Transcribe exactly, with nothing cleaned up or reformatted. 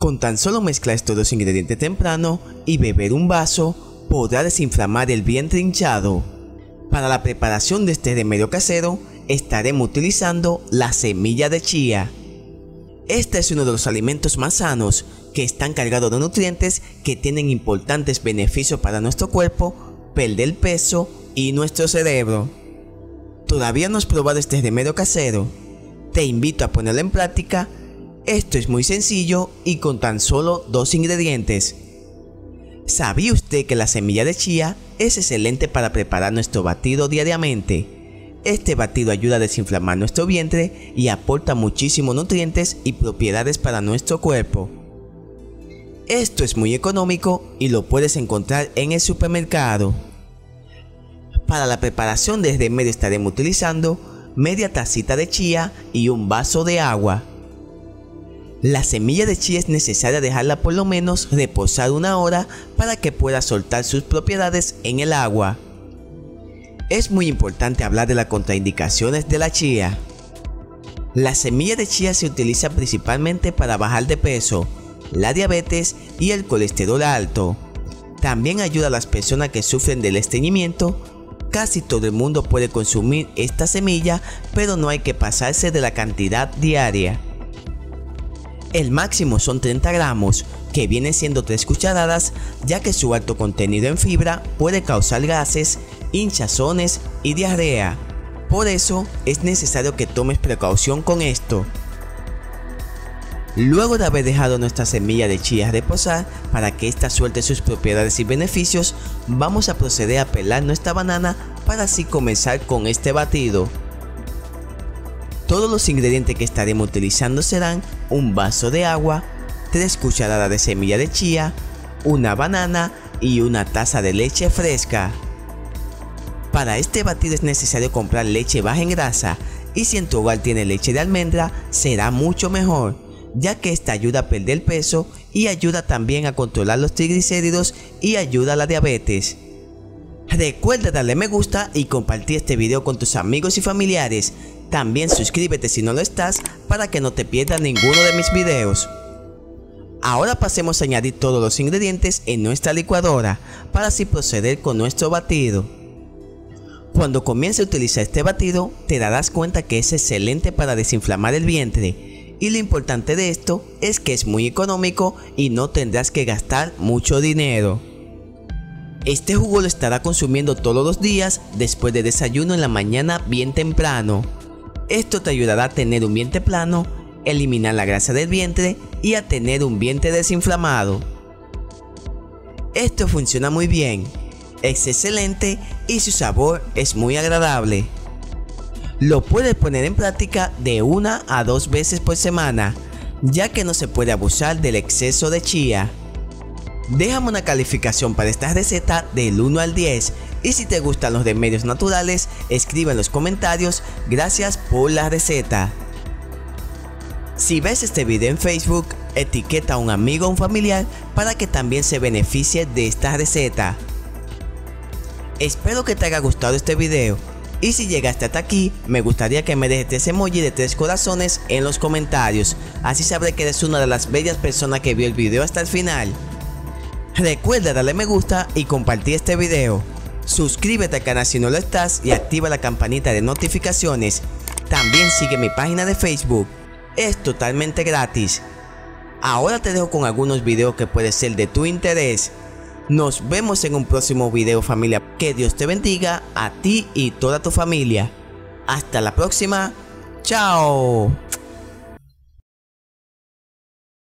Con tan solo mezclar estos dos ingredientes temprano y beber un vaso, podrá desinflamar el vientre hinchado. Para la preparación de este remedio casero, estaremos utilizando la semilla de chía. Este es uno de los alimentos más sanos, que están cargados de nutrientes que tienen importantes beneficios para nuestro cuerpo, perder peso y nuestro cerebro. ¿Todavía no has probado este remedio casero? Te invito a ponerlo en práctica. Esto es muy sencillo y con tan solo dos ingredientes. ¿Sabía usted que la semilla de chía es excelente para preparar nuestro batido diariamente? Este batido ayuda a desinflamar nuestro vientre y aporta muchísimos nutrientes y propiedades para nuestro cuerpo. Esto es muy económico y lo puedes encontrar en el supermercado. Para la preparación de este remedio estaremos utilizando media tacita de chía y un vaso de agua. La semilla de chía es necesaria dejarla por lo menos reposar una hora para que pueda soltar sus propiedades en el agua. Es muy importante hablar de las contraindicaciones de la chía. La semilla de chía se utiliza principalmente para bajar de peso, la diabetes y el colesterol alto. También ayuda a las personas que sufren del estreñimiento. Casi todo el mundo puede consumir esta semilla, pero no hay que pasarse de la cantidad diaria. El máximo son treinta gramos, que viene siendo tres cucharadas, ya que su alto contenido en fibra puede causar gases, hinchazones y diarrea. Por eso es necesario que tomes precaución con esto. Luego de haber dejado nuestra semilla de chía reposar para que ésta suelte sus propiedades y beneficios, vamos a proceder a pelar nuestra banana para así comenzar con este batido. Todos los ingredientes que estaremos utilizando serán un vaso de agua, tres cucharadas de semilla de chía, una banana y una taza de leche fresca. Para este batido es necesario comprar leche baja en grasa, y si en tu hogar tiene leche de almendra será mucho mejor, ya que esta ayuda a perder peso y ayuda también a controlar los triglicéridos y ayuda a la diabetes. Recuerda darle me gusta y compartir este video con tus amigos y familiares. También suscríbete si no lo estás para que no te pierdas ninguno de mis videos. Ahora pasemos a añadir todos los ingredientes en nuestra licuadora para así proceder con nuestro batido. Cuando comiences a utilizar este batido te darás cuenta que es excelente para desinflamar el vientre, y lo importante de esto es que es muy económico y no tendrás que gastar mucho dinero. Este jugo lo estará consumiendo todos los días después de desayuno en la mañana bien temprano. Esto te ayudará a tener un vientre plano, eliminar la grasa del vientre y a tener un vientre desinflamado. Esto funciona muy bien, es excelente y su sabor es muy agradable. Lo puedes poner en práctica de una a dos veces por semana, ya que no se puede abusar del exceso de chía. Déjame una calificación para esta receta del uno al diez, y si te gustan los remedios naturales, escribe en los comentarios gracias por la receta. Si ves este video en Facebook, etiqueta a un amigo o un familiar para que también se beneficie de esta receta. Espero que te haya gustado este video, y si llegaste hasta aquí, me gustaría que me dejes ese emoji de tres corazones en los comentarios, así sabré que eres una de las bellas personas que vio el video hasta el final. Recuerda darle me gusta y compartir este video. Suscríbete al canal si no lo estás y activa la campanita de notificaciones. También sigue mi página de Facebook. Es totalmente gratis. Ahora te dejo con algunos videos que pueden ser de tu interés. Nos vemos en un próximo video, familia. Que Dios te bendiga a ti y toda tu familia. Hasta la próxima. Chao.